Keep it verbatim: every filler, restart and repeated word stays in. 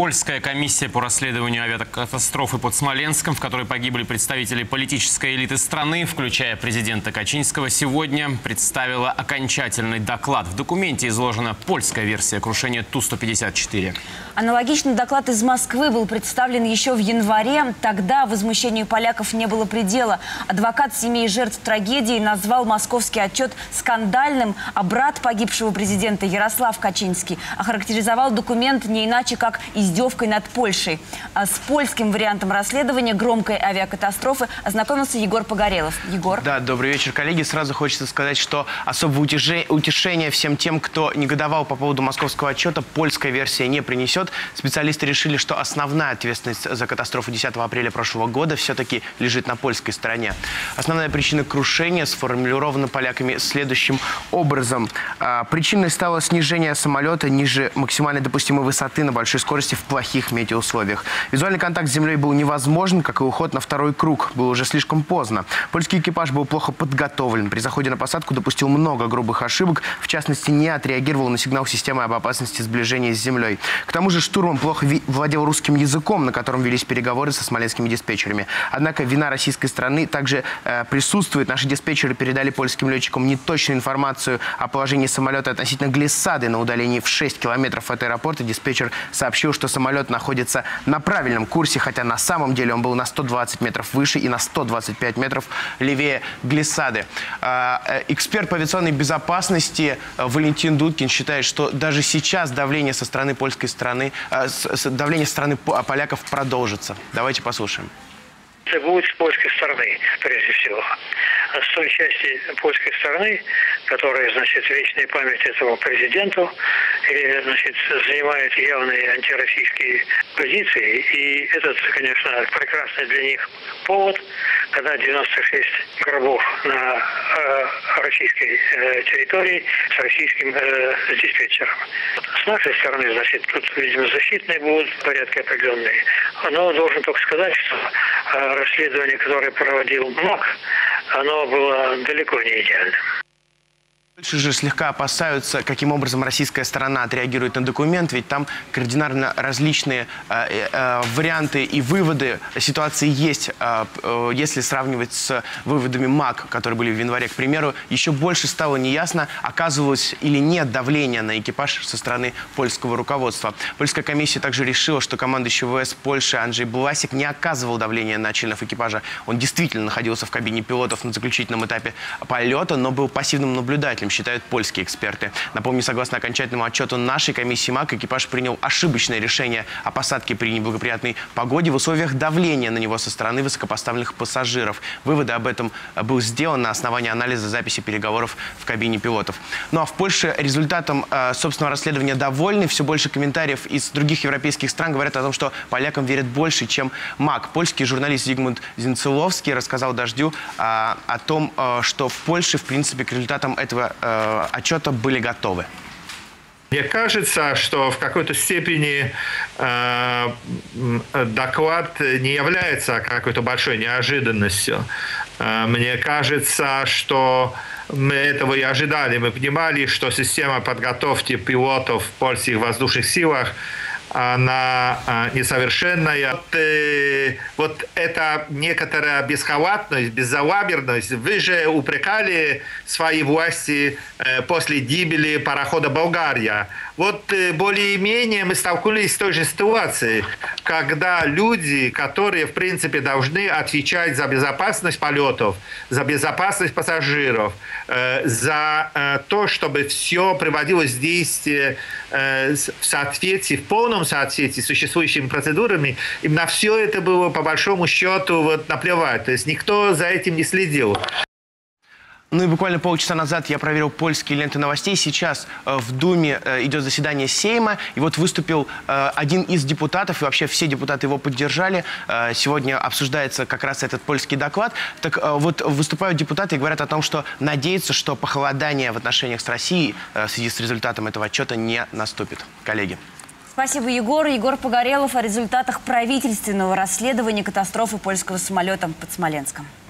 Польская комиссия по расследованию авиакатастрофы под Смоленском, в которой погибли представители политической элиты страны, включая президента Качинского, сегодня представила окончательный доклад. В документе изложена польская версия крушения Ту сто пятьдесят четыре. Аналогичный доклад из Москвы был представлен еще в январе. Тогда возмущению поляков не было предела. Адвокат семей жертв трагедии назвал московский отчет скандальным, а брат погибшего президента Ярослав Качинский охарактеризовал документ не иначе, как издевкой над Польшей. А с польским вариантом расследования громкой авиакатастрофы ознакомился Егор Погорелов. Егор. Да, добрый вечер, коллеги. Сразу хочется сказать, что особого утешения всем тем, кто негодовал по поводу московского отчета, польская версия не принесет. Специалисты решили, что основная ответственность за катастрофу десятого апреля прошлого года все-таки лежит на польской стороне. Основная причина крушения сформулирована поляками следующим образом. Причиной стало снижение самолета ниже максимальной допустимой высоты на большой скорости в плохих метеоусловиях. Визуальный контакт с землей был невозможен, как и уход на второй круг. Было уже слишком поздно. Польский экипаж был плохо подготовлен. При заходе на посадку допустил много грубых ошибок. В частности, не отреагировал на сигнал системы об опасности сближения с землей. К тому же штурман плохо владел русским языком, на котором велись переговоры со смоленскими диспетчерами. Однако вина российской стороны также э, присутствует. Наши диспетчеры передали польским летчикам неточную информацию о положении самолета относительно глиссады на удалении в шесть километров от аэропорта. Диспетчер сообщил, что самолет находится на правильном курсе, хотя на самом деле он был на сто двадцать метров выше и на сто двадцать пять метров левее глиссады. Э, э, эксперт по авиационной безопасности э, Валентин Дудкин считает, что даже сейчас давление со стороны польской страны давление со стороны поляков продолжится. Давайте послушаем. Это будет с польской стороны, прежде всего. С той части польской стороны, которая, значит, вечная память этому президенту, и, значит, занимает явные антироссийские позиции. И этот, конечно, прекрасный для них повод, когда девяносто шесть гробов на э, российской э, территории с российским э, диспетчером. С нашей стороны, значит, тут, видимо, защитные будут порядки определенные. Но должен только сказать, что э, расследование, которое проводил МАК, оно было далеко не идеальным. Больше же слегка опасаются, каким образом российская сторона отреагирует на документ, ведь там кардинально различные э, э, варианты и выводы ситуации есть. Э, э, если сравнивать с выводами МАК, которые были в январе, к примеру, еще больше стало неясно, оказывалось или нет давления на экипаж со стороны польского руководства. Польская комиссия также решила, что командующий ВВС Польши Анджей Буласик не оказывал давления на членов экипажа. Он действительно находился в кабине пилотов на заключительном этапе полета, но был пассивным наблюдателем, считают польские эксперты. Напомню, согласно окончательному отчету нашей комиссии МАК, экипаж принял ошибочное решение о посадке при неблагоприятной погоде в условиях давления на него со стороны высокопоставленных пассажиров. Выводы об этом был сделан на основании анализа записи переговоров в кабине пилотов. Ну а в Польше результатом э, собственного расследования довольны. Все больше комментариев из других европейских стран говорят о том, что полякам верят больше, чем МАК. Польский журналист Зигмунд Зинцеловский рассказал «Дождю» э, о том, э, что в Польше, в принципе, к результатам этого э, отчета были готовы. Мне кажется, что в какой-то степени э, доклад не является какой-то большой неожиданностью. Э, мне кажется, что мы этого и ожидали. Мы понимали, что система подготовки пилотов в польских воздушных силах она а, несовершенная. Вот, э, вот эта некоторая бесхалатность, безалаберность. Вы же упрекали свои власти э, после гибели парохода «Болгария». Вот э, более-менее мы столкнулись с той же ситуацией, когда люди, которые, в принципе, должны отвечать за безопасность полетов, за безопасность пассажиров, э, за э, то, чтобы все приводилось в действие э, в соответствии, в полном соответствии с существующими процедурами, им на все это было, по большому счету, вот, наплевать. То есть никто за этим не следил. Ну и буквально полчаса назад я проверил польские ленты новостей. Сейчас э, в Думе э, идет заседание Сейма. И вот выступил э, один из депутатов, и вообще все депутаты его поддержали. Э, сегодня обсуждается как раз этот польский доклад. Так э, вот выступают депутаты и говорят о том, что надеются, что похолодание в отношениях с Россией э, в связи с результатом этого отчета не наступит. Коллеги. Спасибо, Егор. Егор Погорелов о результатах правительственного расследования катастрофы польского самолета под Смоленском.